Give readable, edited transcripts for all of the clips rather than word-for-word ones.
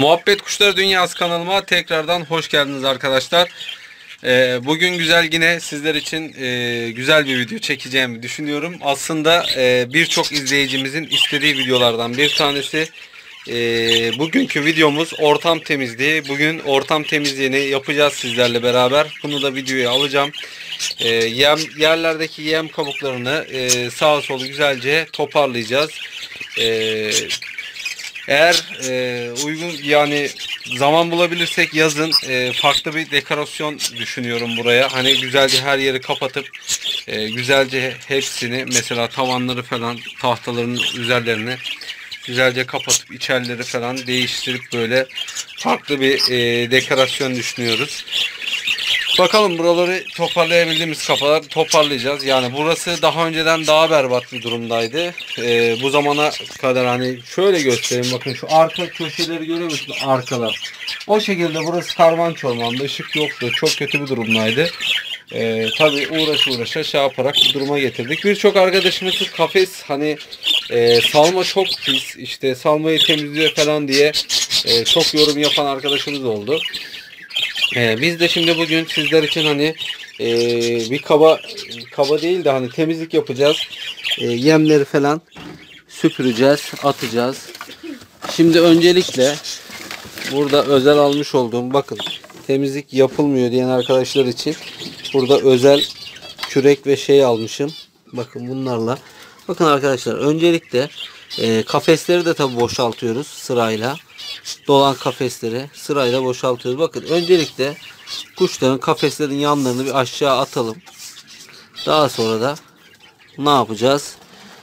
Muhabbet Kuşları Dünyası kanalıma tekrardan hoş geldiniz arkadaşlar. Bugün yine sizler için güzel bir video çekeceğimi düşünüyorum. Aslında birçok izleyicimizin istediği videolardan bir tanesi. Bugünkü videomuz ortam temizliği. Bugün ortam temizliğini yapacağız sizlerle beraber. Bunu da videoya alacağım. Yerlerdeki yem kabuklarını sağa sola güzelce toparlayacağız. Eğer uygun zaman bulabilirsek yazın farklı bir dekorasyon düşünüyorum buraya. Hani güzelce her yeri kapatıp güzelce hepsini, mesela tavanları falan, tahtaların üzerlerini güzelce kapatıp içerileri falan değiştirip böyle farklı bir dekorasyon düşünüyoruz. Bakalım, buraları toparlayabildiğimiz kadar toparlayacağız. Yani burası daha önceden daha berbat bir durumdaydı. Bu zamana kadar, hani şöyle göstereyim, bakın şu arka köşeleri görüyor musunuz? Arkalar. O şekilde burası karman çormandı. Işık yoktu. Çok kötü bir durumdaydı. Tabii uğraşa şey yaparak bu duruma getirdik. Birçok arkadaşımız kafes, hani salma çok pis, işte salmayı temizliyor falan diye çok yorum yapan arkadaşımız oldu. Biz de şimdi bugün sizler için hani bir kaba değil de hani temizlik yapacağız. Yemleri falan süpüreceğiz, atacağız. Şimdi öncelikle burada özel almış olduğum, bakın, temizlik yapılmıyor diyen arkadaşlar için burada özel kürek ve şey almışım. Bakın bunlarla. Bakın arkadaşlar, öncelikle kafesleri de tabi boşaltıyoruz sırayla. Dolan kafesleri sırayla boşaltıyoruz. Bakın, öncelikle kuşların kafeslerin yanlarını bir aşağı atalım. Daha sonra da ne yapacağız?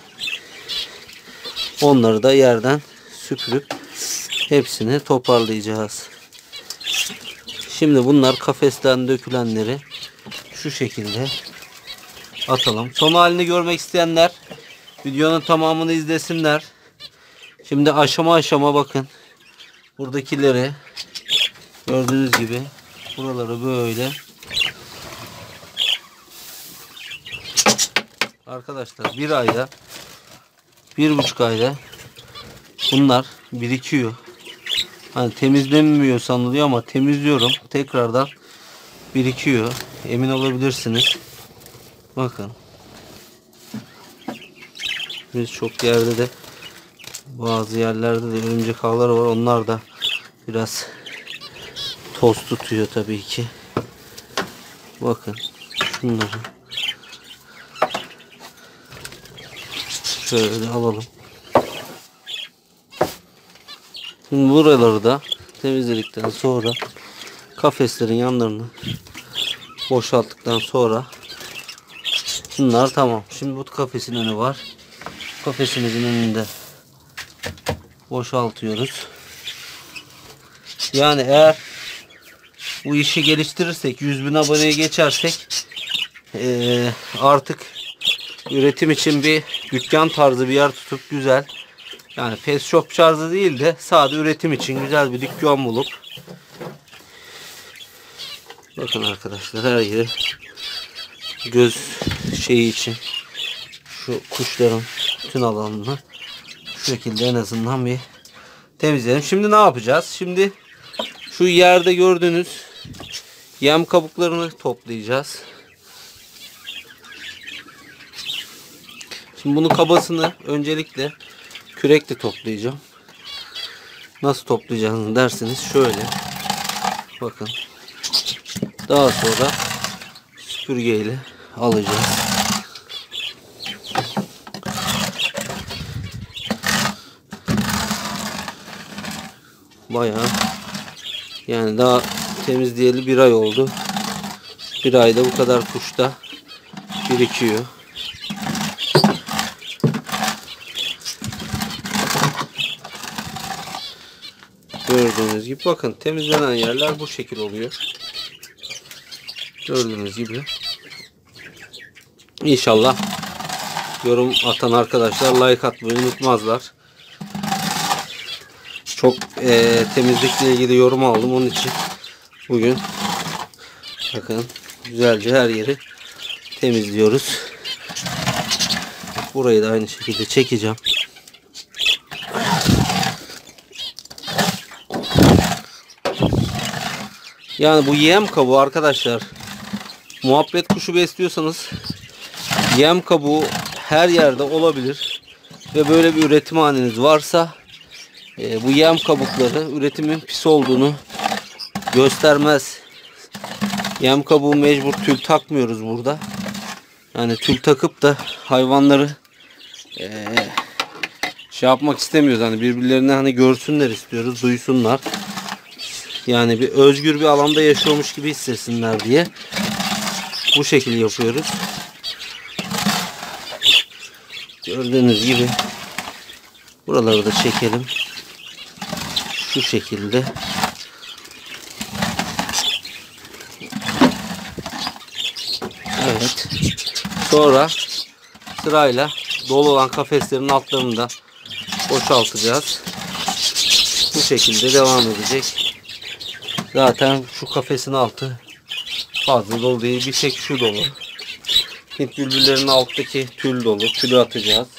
Onları da yerden süpürüp hepsini toparlayacağız. Şimdi bunlar kafesten dökülenleri şu şekilde atalım. Son halini görmek isteyenler videonun tamamını izlesinler. Şimdi aşama aşama bakın. Buradakileri gördüğünüz gibi buraları böyle arkadaşlar, bir ayda, 1,5 ayda bunlar birikiyor. Hani temizlenmiyor sanılıyor ama temizliyorum. Tekrardan birikiyor. Emin olabilirsiniz. Bakın. Birçok yerde de, bazı yerlerde de örümcek ağları var. Onlar da biraz toz tutuyor tabii ki. Bakın şunları şöyle alalım. Şimdi buraları da temizledikten sonra kafeslerin yanlarını boşalttıktan sonra bunlar tamam. Şimdi bu kafesin önü var. Kafesimizin önünde boşaltıyoruz. Yani eğer bu işi geliştirirsek, 100.000 aboneye geçersek artık üretim için bir dükkan tarzı bir yer tutup güzel, yani pet shop tarzı değil de sade üretim için güzel bir dükkan bulup, bakın arkadaşlar, her yeri göz şeyi için şu kuşların bütün alanını şu şekilde en azından bir temizleyelim. Şimdi ne yapacağız? Şimdi şu yerde gördüğünüz yem kabuklarını toplayacağız. Şimdi bunun kabasını öncelikle kürekle toplayacağım. Nasıl toplayacağını derseniz şöyle. Bakın. Daha sonra süpürgeyle alacağız. Bayağı, yani daha temizleyeli 1 ay oldu. 1 ayda bu kadar kuşta birikiyor. Gördüğünüz gibi bakın, temizlenen yerler bu şekil oluyor. Gördüğünüz gibi. İnşallah yorum atan arkadaşlar like atmayı unutmazlar. Çok temizlikle ilgili yorum aldım, onun için bugün bakın güzelce her yeri temizliyoruz. Burayı da aynı şekilde çekeceğim. Yani bu yem kabuğu arkadaşlar, muhabbet kuşu besliyorsanız yem kabuğu her yerde olabilir. Ve böyle bir üretim haneniz varsa bu yem kabukları üretimin pis olduğunu göstermez. Yem kabuğu mecbur tül takmıyoruz burada. Yani tül takıp da hayvanları şey yapmak istemiyoruz. Hani birbirlerini hani görsünler istiyoruz, duysunlar. Yani bir özgür bir alanda yaşıyormuş gibi hissetsinler diye bu şekilde yapıyoruz. Gördüğünüz gibi buraları da çekelim. Şu şekilde. Evet. Sonra sırayla dolu olan kafeslerin altlarını da boşaltacağız. Bu şekilde devam edecek. Zaten şu kafesin altı fazla dolu değil. Bir tek şu dolu. Hint bülbüllerinin alttaki tül dolu. Tülü atacağız.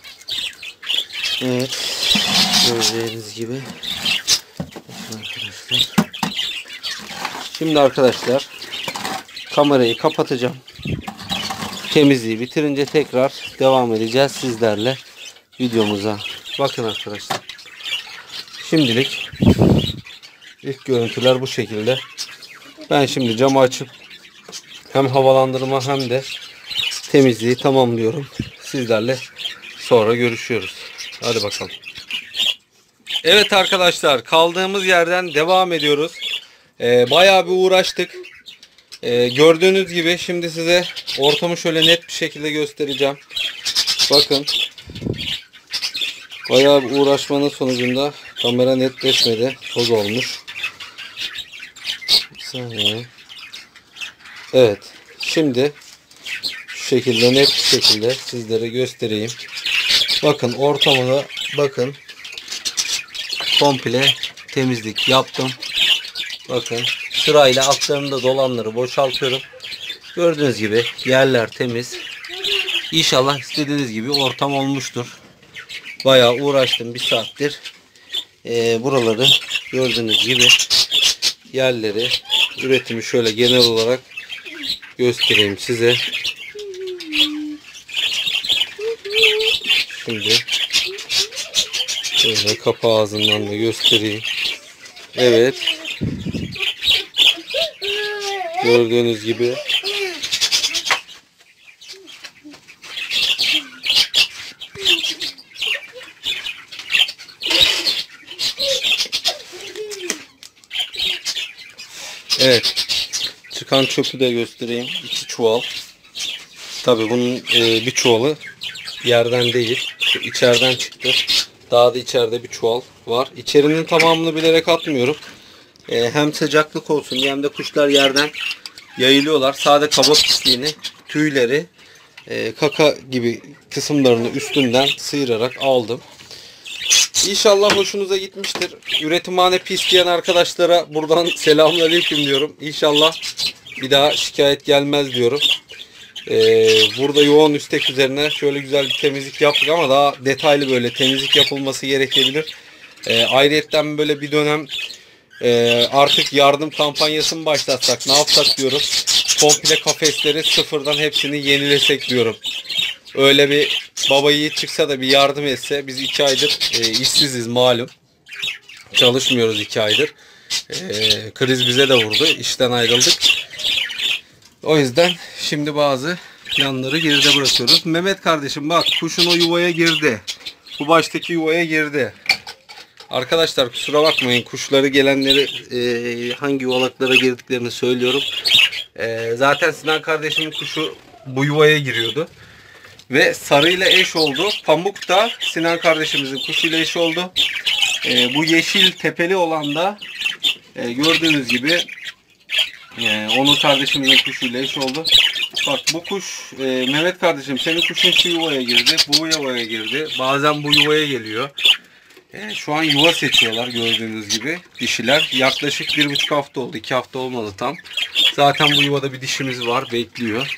Evet. Gördüğünüz gibi. Arkadaşlar. Şimdi arkadaşlar kamerayı kapatacağım. Temizliği bitirince tekrar devam edeceğiz sizlerle videomuza. Bakın arkadaşlar. Şimdilik ilk görüntüler bu şekilde. Ben şimdi camı açıp hem havalandırma hem de temizliği tamamlıyorum. Sizlerle sonra görüşüyoruz. Hadi bakalım. Evet arkadaşlar, kaldığımız yerden devam ediyoruz. Bayağı bir uğraştık. Gördüğünüz gibi şimdi size ortamı şöyle net bir şekilde göstereceğim. Bakın. Bayağı bir uğraşmanın sonucunda kamera netleşmedi. Toz olmuş. Evet. Şimdi şu şekilde net bir şekilde sizlere göstereyim. Bakın ortamına bakın. Komple temizlik yaptım. Bakın sırayla altlarında dolanları boşaltıyorum. Gördüğünüz gibi yerler temiz. İnşallah istediğiniz gibi ortam olmuştur. Bayağı uğraştım bir saattir. Buraları gördüğünüz gibi yerleri, üretimi şöyle genel olarak göstereyim size. Şimdi şöyle kapı ağzından da göstereyim. Evet. Gördüğünüz gibi evet. Çıkan çöpü de göstereyim. 2 çuval. Tabii bunun bir çuvalı yerden değil. İçeriden çıktı. Daha da içeride bir çuval var. İçerinin tamamını bilerek atmıyorum. Hem sıcaklık olsun hem de kuşlar yerden yayılıyorlar. Sade kaba pisliğini, tüyleri, kaka gibi kısımlarını üstünden sıyırarak aldım. İnşallah hoşunuza gitmiştir. Üretimhane pis diyen arkadaşlara buradan selamünaleyküm diyorum. İnşallah bir daha şikayet gelmez diyorum. Burada yoğun istek üzerine şöyle güzel bir temizlik yaptık ama daha detaylı böyle temizlik yapılması gerekebilir. Ayrıyetten böyle bir dönem artık yardım kampanyası mı başlatsak, ne yapsak diyorum. Komple kafesleri sıfırdan hepsini yenilesek diyorum. Öyle bir baba yiğit çıksa da bir yardım etse. Biz 2 aydır işsiziz malum. Çalışmıyoruz 2 aydır. Kriz bize de vurdu. İşten ayrıldık. O yüzden şimdi bazı planları geride bırakıyoruz. Mehmet kardeşim bak, kuşun o yuvaya girdi. Bu baştaki yuvaya girdi. Arkadaşlar kusura bakmayın, kuşları gelenleri hangi yuvalaklara girdiklerini söylüyorum. Zaten Sinan kardeşimin kuşu bu yuvaya giriyordu. Ve sarıyla eş oldu. Pamuk da Sinan kardeşimizin kuşuyla eş oldu. Bu yeşil tepeli olan da gördüğünüz gibi Onur kardeşimizin kuşuyla eş oldu. Bak bu kuş Mehmet kardeşim, senin kuşun şu yuvaya girdi, bu yuvaya girdi. Bazen bu yuvaya geliyor. Şu an yuva seçiyorlar gördüğünüz gibi dişiler. Yaklaşık 1,5 hafta oldu. 2 hafta olmadı tam. Zaten bu yuvada bir dişimiz var, bekliyor.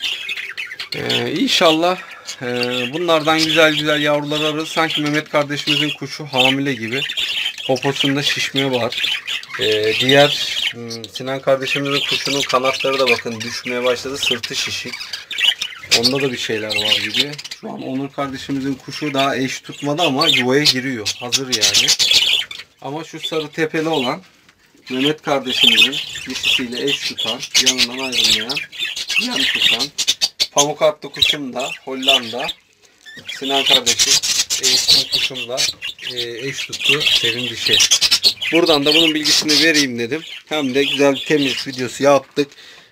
İnşallah bunlardan güzel güzel yavrular ararız. Sanki Mehmet kardeşimizin kuşu hamile gibi. Poposunda şişme var. Diğer Sinan kardeşimizin kuşunun kanatları da bakın düşmeye başladı. Sırtı şişik. Onda da bir şeyler var gibi. Şu an Onur kardeşimizin kuşu daha eş tutmadı ama yuvaya giriyor. Hazır yani. Ama şu sarı tepeli olan Mehmet kardeşimizin dişisiyle eş tutan, yanından ayrılmayan, yan tutan, pamuk atlı kuşum da Hollanda. Sinan kardeşim eğitim kuşum da eş tuttu serin dişi. Buradan da bunun bilgisini vereyim dedim. Hem de güzel bir temiz videosu yaptık.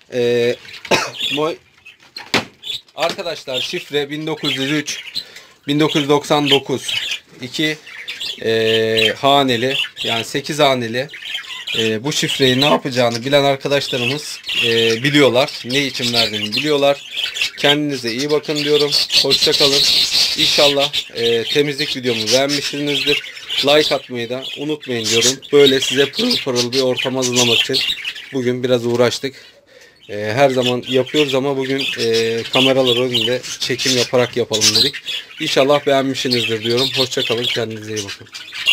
Arkadaşlar şifre 1903 1999 2 haneli yani 8 haneli. Bu şifreyi ne yapacağını bilen arkadaşlarımız biliyorlar. Ne için verdiğini biliyorlar. Kendinize iyi bakın diyorum. Hoşça kalın. İnşallah temizlik videomu beğenmişsinizdir. Like atmayı da unutmayın diyorum. Böyle size pırıl pırıl bir ortam hazırlamak için bugün biraz uğraştık. Her zaman yapıyoruz ama bugün kameralar önünde çekim yaparak yapalım dedik. İnşallah beğenmişsinizdir diyorum. Hoşça kalın. Kendinize iyi bakın.